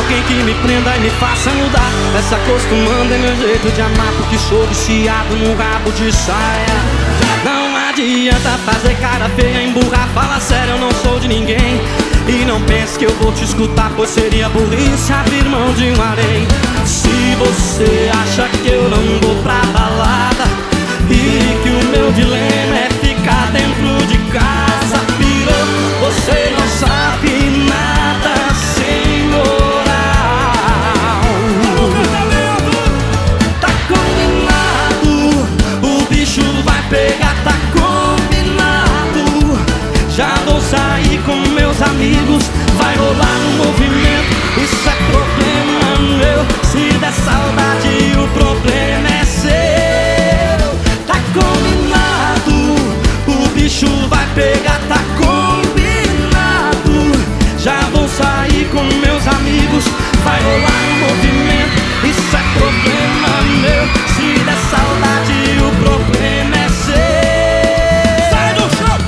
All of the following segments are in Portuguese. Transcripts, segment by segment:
alguém que me prenda e me faça mudar. Vai se acostumando, é meu jeito de amar, porque sou viciado num rabo de saia. Não adianta fazer cara feia, emburrar, fala sério, eu não sou de ninguém. E não pense que eu vou te escutar, pois seria burrice abrir mão de um harém. Se você acha que eu não vou pra balada e que o meu dilema é ficar dentro de casa, pirou, você não sabe nada sem moral. Tá combinado, o bicho vai pegar, tá combinado. Já vou sair com meus amigos, vai rolar um movimento, isso é problema meu. Se der saudade, o problema é seu. Tá combinado, o bicho vai pegar, tá combinado. Já vou sair com meus amigos, vai rolar um movimento, isso é problema meu. Se der saudade, o problema é seu. Sai do chão!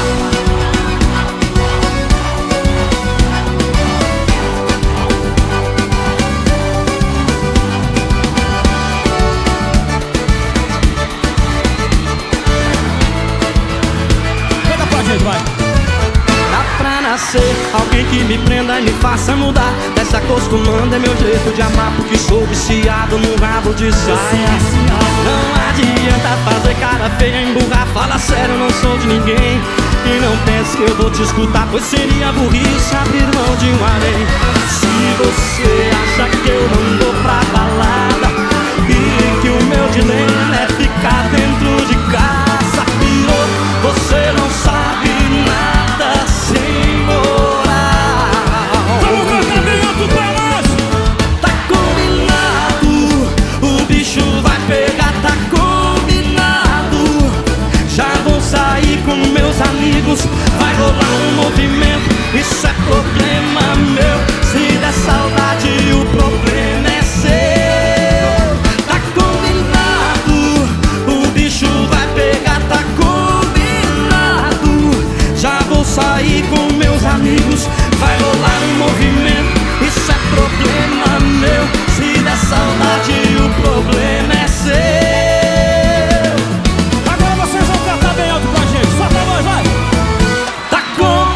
Pega pra gente, vai. Dá pra nascer alguém que me prenda e me faça mudar. Vai se acostumando, é meu jeito de amar, porque sou viciado num rabo de saia. Não adianta fazer cara feia, emburrar, fala sério, eu não sou de ninguém. E não pense que eu vou te escutar, pois seria burrice abrir mão de um harém. Se você acha que eu não vou pra balada e que o meu dilema é ficar dentro de casa, pirou, você não sabe nada sem moral. Vamos cantar bem alto pra nós. Tá combinado, o bicho vai pegar, tá combinado. Já vou sair com meus amigos, vai rolar um movimento, isso é problema meu. Se der saudade, o problema é seu. Tá combinado, o bicho vai pegar, tá combinado. Já vou sair com meus amigos, vai rolar um movimento, isso é problema meu. Se der saudade, o problema é seu. Agora vocês vão cantar bem alto com a gente. Só pra nós, vai. Tá com...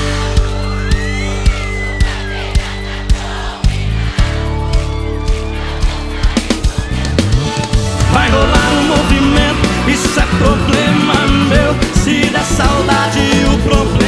Vai rolar um movimento, isso é problema meu. Se der saudade, o problema